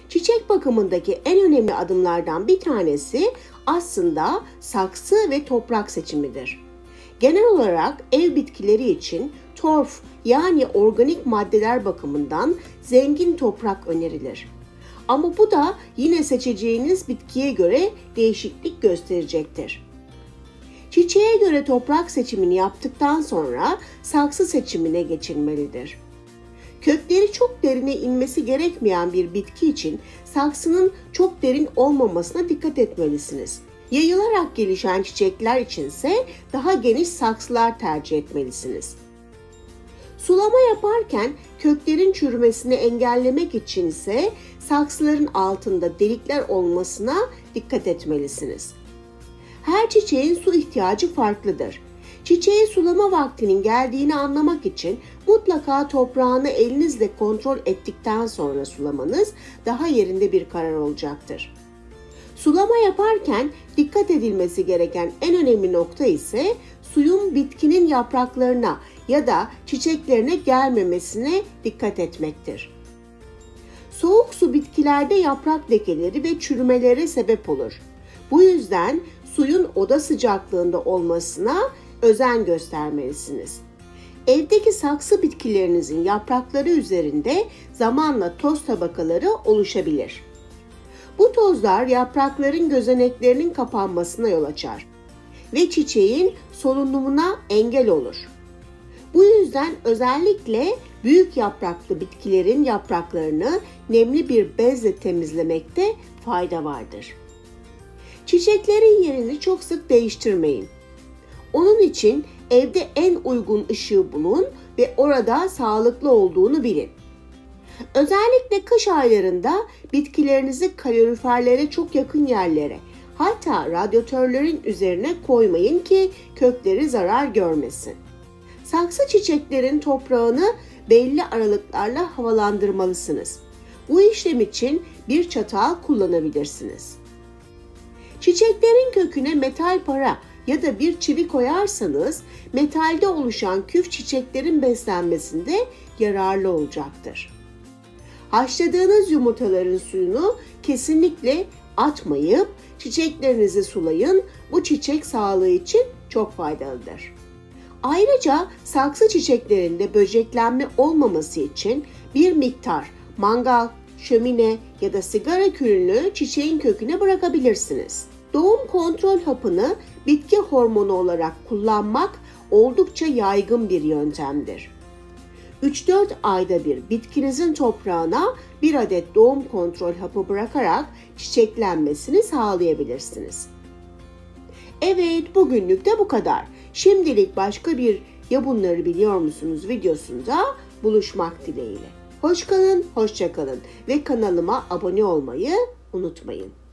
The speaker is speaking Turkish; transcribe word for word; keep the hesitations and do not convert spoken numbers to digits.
Çiçek bakımındaki en önemli adımlardan bir tanesi aslında saksı ve toprak seçimidir. Genel olarak ev bitkileri için torf yani organik maddeler bakımından zengin toprak önerilir. Ama bu da yine seçeceğiniz bitkiye göre değişiklik gösterecektir. Çiçeğe göre toprak seçimini yaptıktan sonra saksı seçimine geçilmelidir. Kökleri çok derine inmesi gerekmeyen bir bitki için saksının çok derin olmamasına dikkat etmelisiniz. Yayılarak gelişen çiçekler içinse daha geniş saksılar tercih etmelisiniz. Sulama yaparken köklerin çürümesini engellemek için ise saksıların altında delikler olmasına dikkat etmelisiniz. Her çiçeğin su ihtiyacı farklıdır. Çiçeğe sulama vaktinin geldiğini anlamak için mutlaka toprağını elinizle kontrol ettikten sonra sulamanız daha yerinde bir karar olacaktır. Sulama yaparken dikkat edilmesi gereken en önemli nokta ise suyun bitkinin yapraklarına ya da çiçeklerine gelmemesine dikkat etmektir. Soğuk su bitkilerde yaprak lekeleri ve çürümelere sebep olur. Bu yüzden suyun oda sıcaklığında olmasına özen göstermelisiniz. Evdeki saksı bitkilerinizin yaprakları üzerinde zamanla toz tabakaları oluşabilir. Bu tozlar yaprakların gözeneklerinin kapanmasına yol açar ve çiçeğin solunumuna engel olur. Bu yüzden özellikle büyük yapraklı bitkilerin yapraklarını nemli bir bezle temizlemekte fayda vardır. Çiçeklerin yerini çok sık değiştirmeyin. Onun için evde en uygun ışığı bulun ve orada sağlıklı olduğunu bilin. Özellikle kış aylarında bitkilerinizi kaloriferlere çok yakın yerlere, hatta radyatörlerin üzerine koymayın ki kökleri zarar görmesin. Saksı çiçeklerin toprağını belli aralıklarla havalandırmalısınız. Bu işlem için bir çatal kullanabilirsiniz. Çiçeklerin köküne metal para ya da bir çivi koyarsanız metalde oluşan küf çiçeklerin beslenmesinde yararlı olacaktır. Haşladığınız yumurtaların suyunu kesinlikle atmayıp çiçeklerinizi sulayın. Bu çiçek sağlığı için çok faydalıdır. Ayrıca saksı çiçeklerinde böceklenme olmaması için bir miktar mangal, şömine ya da sigara külünü çiçeğin köküne bırakabilirsiniz. Doğum kontrol hapını bitki hormonu olarak kullanmak oldukça yaygın bir yöntemdir. üç dört ayda bir bitkinizin toprağına bir adet doğum kontrol hapı bırakarak çiçeklenmesini sağlayabilirsiniz. Evet, bugünlük de bu kadar. Şimdilik başka bir "Ya bunları biliyor musunuz?" videosunda buluşmak dileğiyle. Hoş kalın, hoşça kalın ve kanalıma abone olmayı unutmayın.